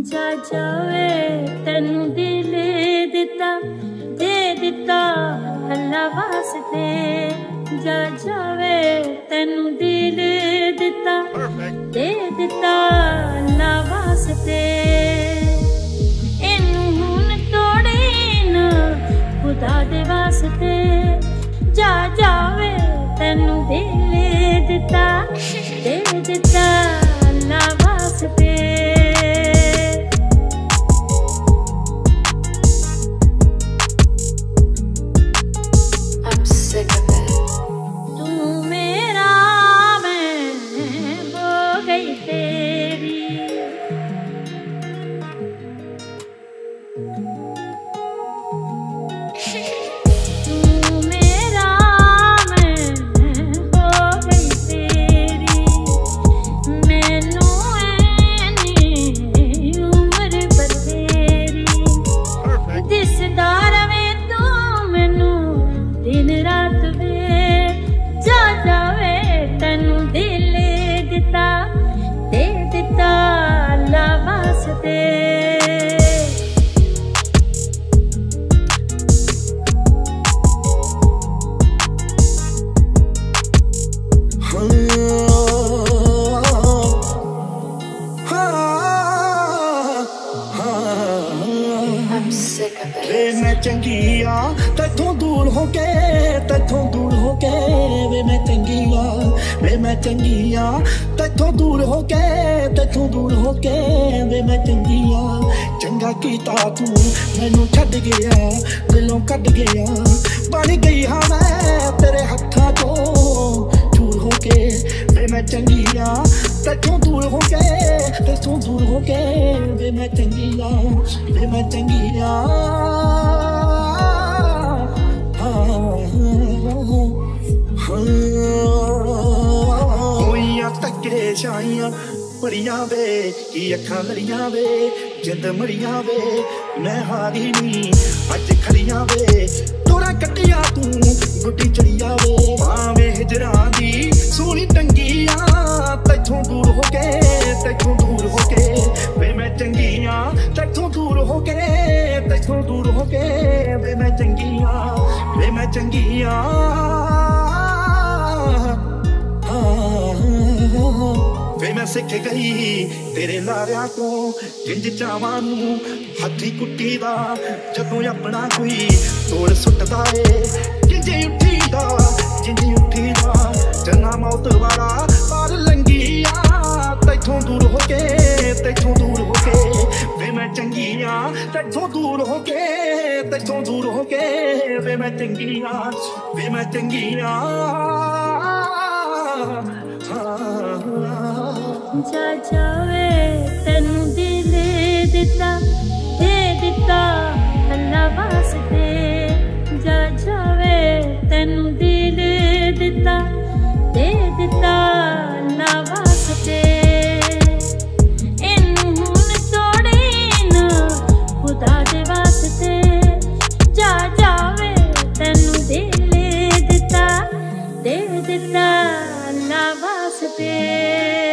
जा जावे तेनू दिल दिता दे दिता अल्लाह वास्ते। जा जावे तेनू दिल दिता दे दिता अल्लाह वास्ते। इनू हुण तोड़ी ना खुदा दे वास्ते। जा जावे तेनू दिल दिता दे दिता अल्लाह वास्ते। वे मैं चंगिया तैथों दूर होके वे मैं चंगिया तैथों दूर होके वे मैं चंगिया। चंगा कीता तू मैनू छड्ड गया दिलों कट गया। बन गई हाँ मैं तेरे हत्थां चों चूर होके। वे मैं चंगिया तैथों दूर होके वे मैं चंगिया तके छाइयां बड़ियां वे की अखां लड़ियां वे जिंद मड़ियां वे मैं हारी नी अज खड़ियां वे। तोड़ा कटिया तू गुड्डी चढ़िया वे भावे हिजरां दी सोहनी टंगिया तैथों दूर होके वे मैं चंगिया तैथों दूर होके वे मैं चंगिया वे मैं सिख गई तेरे लारिया तो जिंज चावां नू हथी कुट्टी दा। जदों अपना कोई तोड़ सुटदा ए जिंजी उठी दा चन्ना मौत वाला पार लंघिया तैथों दूर होके वे मैं चंगिया तैथों दूर होके वे मैं चंगिया। जा जावे तेनू दिल दिता दे दिता अल्लाह वास्ते। जा जावे तेनू दिल दिता दे दिता अल्लाह वास्ते। इनू हुण तोड़ी ना खुदा दे वास्ते। जा जावे तेनू दिल दिता दे दिता अल्लाह वास्ते।